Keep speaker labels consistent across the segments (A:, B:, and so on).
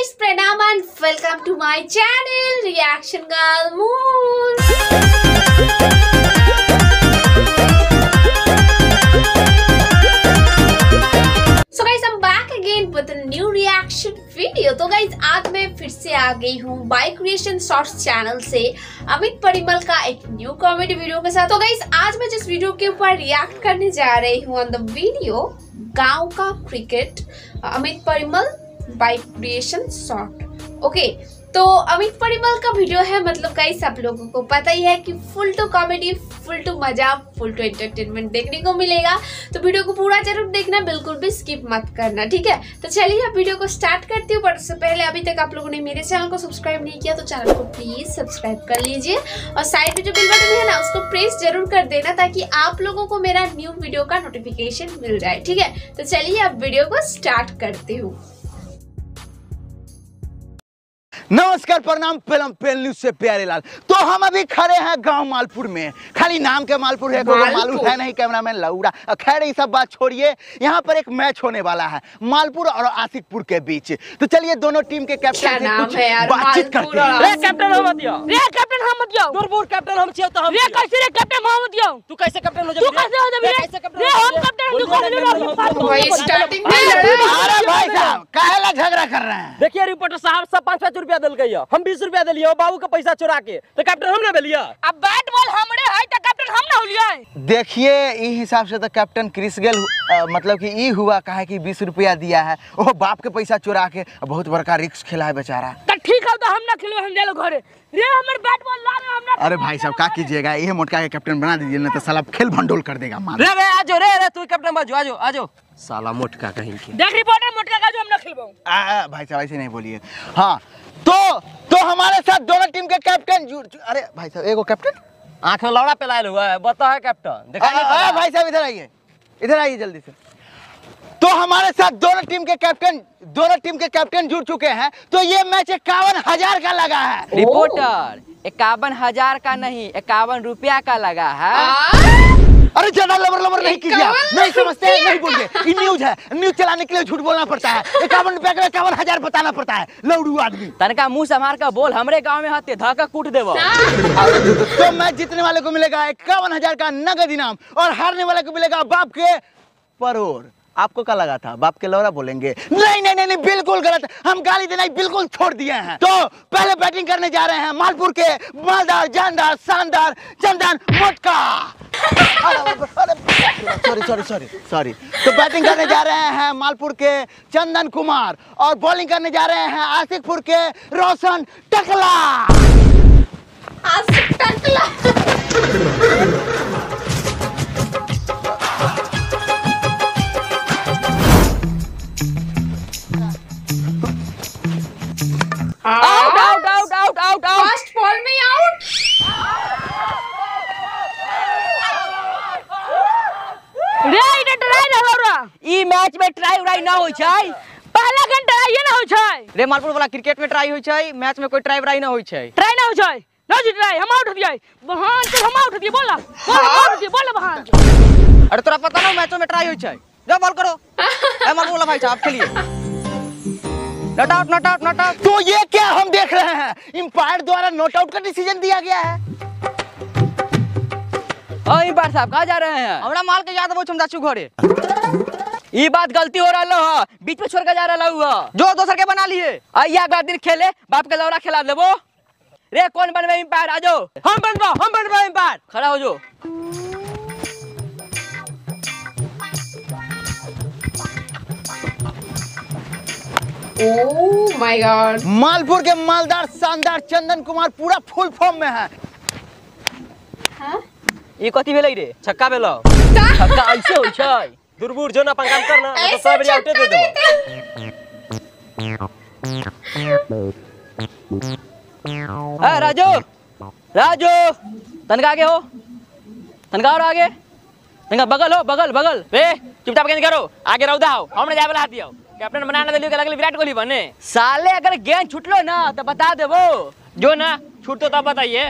A: guys, Pranam and welcome to my channel Reaction Girl Moon. So guys, I'm back again with a new reaction video. तो guys, आज मैं फिर से आ गई हूँ बाय क्रिएशन शॉर्ट्स चैनल से अमित परिमल का एक न्यू कॉमेडी वीडियो के साथ। तो गाइस, आज मैं जिस वीडियो के ऊपर रिएक्ट करने जा रही हूँ ऑन द वीडियो गांव का cricket, Amit Parimal by creation short. Okay, तो अमित परिमल का वीडियो है, मतलब गाइस आप लोगों को पता ही है कि full to comedy, full to मजा, फुल टू एंटरटेनमेंट देखने को मिलेगा। तो वीडियो को पूरा जरूर देखना, बिल्कुल भी स्किप मत करना, ठीक है। तो चलिए अब वीडियो को स्टार्ट करती हूँ। पर उससे पहले अभी तक आप लोगों ने मेरे चैनल को सब्सक्राइब नहीं किया तो चैनल को प्लीज सब्सक्राइब कर लीजिए और साइड में जो बेल बटन है ना उसको प्रेस जरूर कर देना ताकि आप लोगों को मेरा न्यू वीडियो का नोटिफिकेशन मिल जाए, ठीक है। तो चलिए अब वीडियो को स्टार्ट करती हूँ।
B: नमस्कार, प्रणाम, फिल्म पेन न्यूज से प्यारे लाल। तो हम अभी खड़े हैं गांव मालपुर में। खाली नाम के मालपुर है, कोई मालूम है नहीं, कैमरामैन लौड़ा। खैर ये सब बात छोड़िए, यहाँ पर एक मैच होने वाला है मालपुर और आशिकपुर के बीच। तो चलिए दोनों टीम के कैप्टन से कुछ बातचीत करते हैं।
C: रे कैप्टन हम मत जाओ, रे कैप्टन हम मत जाओ, दूरबूर कैप्टन हम चाहिए तो हम रे कैसे रे कैप्टन हम मत जाओ। तू कैसे कैप्टन हो जा, तू कैसे हो जा रे कैप्टन, रे हम कैप्टन, तू कैसे हो
A: भाई स्टार्टिंग में लड़ाई।
B: अरे भाई साहब काहेला झगड़ा कर रहे हैं?
C: देखिए रिपोर्टर साहब सब 5-5 रुपया दल गई, हम 20 रुपया दिलिए, बाबू का पैसा चुरा के तो कैप्टन हम ना बेलिया। अब बैट बॉल हमरे है तो कैप्टन हम ना होलिया।
B: देखिए ई हिसाब से तो कैप्टन क्रिस गेल मतलब कि ई हुआ कहा कि 20 रुपया दिया है, वो बाप के पैसा चुरा के बहुत बड़का रिस्क खेला है बेचारा।
C: तो ठीक है तो हम ना खेलो, हम जालो घरे। रे हमर बैट बॉल ला रहे हम ना।
B: अरे भाई साहब क्या कीजिएगा, ये मोटका के कैप्टन बना दीजिए ना तो साला खेल भंडोल कर देगा। मान
C: रे आजो रे तू कैप्टन बाजू आजो आजो साला मोटका कहीं के। देख रिपोर्टर मोटका का जो हम ना खेलबो।
B: भाई साहब ऐसे नहीं बोलिए। हाँ तो हमारे साथ दोनों टीम के कैप्टन अरे भाई साहब एगो कैप्टन
C: आंख में लौड़ा पेलायल हुआ है, बता है कैप्टन दिखाई नहीं।
B: भाई साहब इधर आइए जल्दी से। तो हमारे साथ दोनों टीम के कैप्टन जुड़ चुके हैं। तो ये मैच 51,000 का लगा है।
D: रिपोर्टर 51,000 का नहीं 51 रुपया का लगा है।
B: अरे ज्यादा लबर नहीं कीजिए, नहीं समझते नहीं बोलिए। ये न्यूज है, न्यूज चलाने के लिए झूठ बोलना पड़ता है। 51 रुपया का 51,000 बताना पड़ता है, लौड़ू आदमी।
D: तनका मुंह संभार का बोल, हमरे गांव में हते धक्का कूट देवो।
B: तो मैच जीतने वाले को मिलेगा 51,000 का नगद इनाम और हारने वाले को मिलेगा बाप के परोर। आपको क्या लगा था बाप के लौरा बोलेंगे? नहीं, बिल्कुल गलत। हम गाली देना बिल्कुल छोड़ दिए हैं। तो पहले बैटिंग करने जा रहे हैं मालपुर के मालदार, जानदार, शानदार चंदन मोटका। सॉरी। तो बैटिंग करने जा रहे हैं मालपुर के चंदन कुमार और बॉलिंग करने जा रहे हैं आशिकपुर के रोशन टकला।
A: आउट फर्स्ट बॉल में आउट।
C: रे इने ट्राई ना हो रहा,
D: ई मैच में ट्राई उराई ना होई छै,
C: पहला घंटा ये ना होई छै।
D: रे मालपुर वाला क्रिकेट में ट्राई होई छै, मैच में कोई ट्राई उराई ना होई छै।
C: ट्राई ना होई छै, ना जी ट्राई हम आउट हो दिए, बहान से हम आउट हो दिए। बोला बहान।
D: अरे तोरा पता ना मैचों में ट्राई होई छै, जा बॉल करो। ए मालपुर वाला भाई साहब खेलिए। Not out.
B: तो ये क्या हम देख रहे हैं? एम्पायर द्वारा नॉट आउट का डिसीजन दिया गया है।
D: एम्पायर साहब कहाँ जा रहे हैं? हमरा माल के याद वो चमदाचू घरे। ई बात गलती हो रहा है, बीच में छोड़ के जा रहा हुआ जो दोसर के बना लिए। आइया अगला दिन खेले बाप के लौरा खिला देबो। रे कौन बनबे एम्पायर? आ जाओ।
C: हम बनबा एम्पायर।
D: खड़ा हो जाओ।
A: Oh my God.
B: मालपुर के मालदार शानदार चंदन कुमार पूरा फुल फॉर्म में है।
A: हाँ?
D: ये कथी भेलै रे? छक्का भेलो। छक्का ऐसे होई छै।
C: दूरबूर जो ना अपन काम करना तो सब बड़ी आउटे दे देबो।
D: ए राजू तनका आगे हो, तनका और आगे, तनका बगल हो, बगल। रे चुपचाप के करो, आगे रहो दाओ, हमने जाए वाला हाथी हो। कैप्टन बनाना दिलियो के लगल विराट कोहली बने। साले अगर गेंद छूटलो ना तो बता देबो।
C: जो ना छूट तो तब बताइए।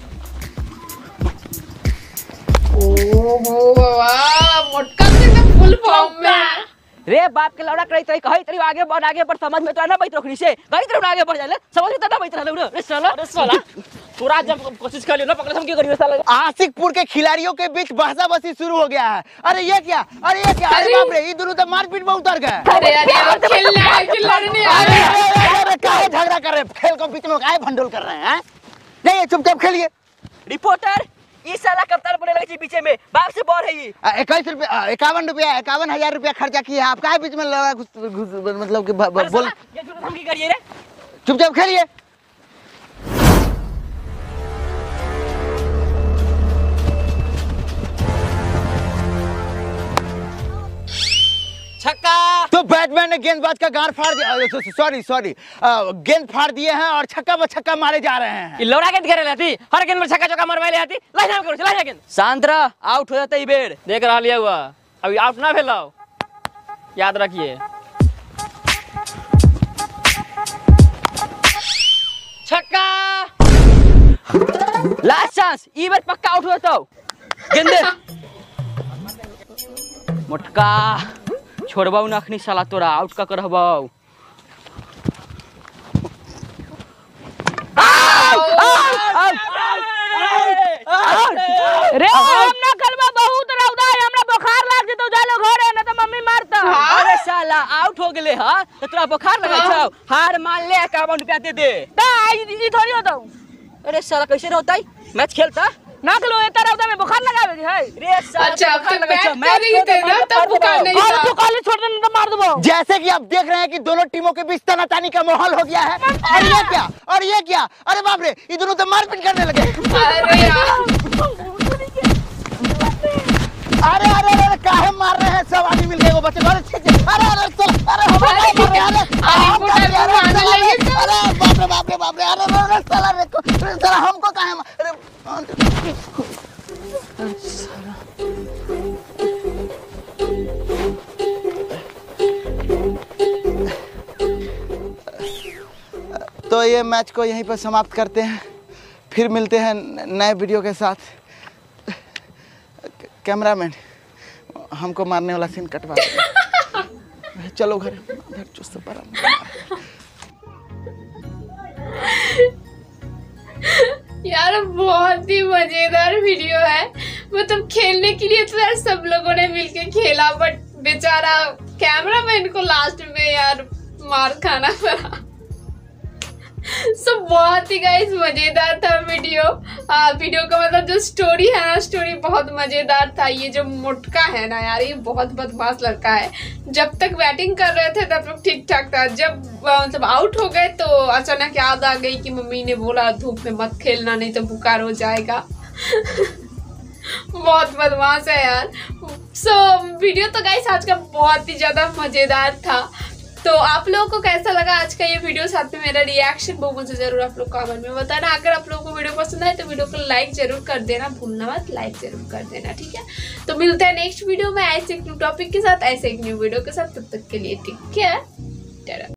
A: ओहो वाह, मोटका से फुल फुल फॉर्म में।
D: रे बाप के लौड़ा कहीं कहीं तरी आगे बढ़ समझ में तो ना बैठ रखनी से कहीं तरी आगे बढ़ जाले समझ में तो ना बैठ रहले रे साला पूरा जब कोशिश कर लियो ना पकड़ हम क्या करियो साला।
B: आशिकपुर के खिलाड़ियों के बीच बहसाबसी शुरू हो गया है। अरे ये क्या अरे बाप रे ये दोनों तो मारपीट में उतर गए।
A: अरे खेलना है कि लड़ने आ रहे हैं?
B: अरे काहे झगड़ा कर रहे हैं? खेल को बीच में काहे भंडोल कर रहे हैं? नहीं चुपचाप खेलिए।
D: रिपोर्टर इस साला कप्तान बने लगे पीछे में बाप से बोल है ये
B: 21 रुपया 51,000 रुपया खर्चा किया आप काहे बीच में लगा मतलब कि बोल
D: ये झूठ हम की करिए रे
B: चुपचाप खेलिए।
D: छक्का।
B: तो बैटमैन ने गेंदबाज का गार फाड़ दिया सॉरी गेंद फाड़ दिए हैं और छक्का पर छक्का मारे जा रहे हैं।
D: ये लौड़ा गेंद करे लेती हर गेंद में छक्का चौका मारवाए लेती लाइन करो चला गेंद शांत रह आउट हो जाता है बेड़ देख रहा लिया हुआ अभी आउट ना भेलाओ याद रखिए। छक्का लास्ट चांस ई बार पक्का आउट हो जाता गेंदे मोटका छोड़बाऊ नखनी साला तोरा आउट का करबाऊ।
C: रे हम ना करबा बहुत रौदा है हमरा बुखार लाग जेतो जालो घर है ना तो मम्मी मारता।
D: अरे साला आउट हो गेले हां तो तोरा बुखार लगे छौ हार मान ले 51 रुपया दे दे
C: ता ई थोड़ी होता।
D: अरे साला कैसे होता है मैच खेलता
C: ना खेलो ए तरौदा में बुखार लगावे है
D: रे साला
A: अच्छा अब
D: बुखार
A: तो
D: लगे छौ
A: मैच करी थे ना तब बुखार नहीं
C: और
A: था।
C: तो कॉलेज छोड़ देना तो मार दूंगा।
B: जैसे कि आप देख रहे हैं कि दोनों टीमों के बीच तनातानी का माहौल हो गया है। और ये क्या अरे बाप रे ये दोनों तो मारपीट करने लगे।
A: अरे यार
B: अरे काहे मार रहे हैं सब आदमी मिलके वो बच्चे अरे बाप रे अरे साला हमको काहे तो ये मैच को यहीं पर समाप्त करते हैं फिर मिलते हैं नए वीडियो के साथ। कैमरामैन हमको मारने वाला सीन कटवा दे। चलो घर चुस्त पर
A: यार बहुत ही मजेदार वीडियो है। मतलब खेलने के लिए तो यार सब लोगों ने मिलके खेला बट बेचारा कैमरामैन को लास्ट में यार मार खाना पड़ा। बहुत ही गाइस मजेदार था वीडियो का मतलब जो स्टोरी है ना स्टोरी बहुत मजेदार था। ये जो मोटका है ना यार ये बहुत बदमाश लड़का है। जब तक बैटिंग कर रहे थे तब तक ठीक ठाक था। जब मतलब आउट हो गए तो अचानक याद आ गई कि मम्मी ने बोला धूप में मत खेलना नहीं तो बुखार हो जाएगा। बहुत बदमाश है यार। वीडियो तो गाइस आज का बहुत ही ज्यादा मजेदार था। तो आप लोगों को कैसा लगा आज का ये वीडियो साथ में मेरा रिएक्शन वो मुझे जरूर आप लोग कमेंट में बताना। अगर आप लोगों को वीडियो पसंद आए तो वीडियो को लाइक जरूर कर देना भूलना मत लाइक जरूर कर देना ठीक है। तो मिलते हैं नेक्स्ट वीडियो में ऐसे एक न्यू टॉपिक के साथ ऐसे एक न्यू वीडियो के साथ। तब तक के लिए ठीक है।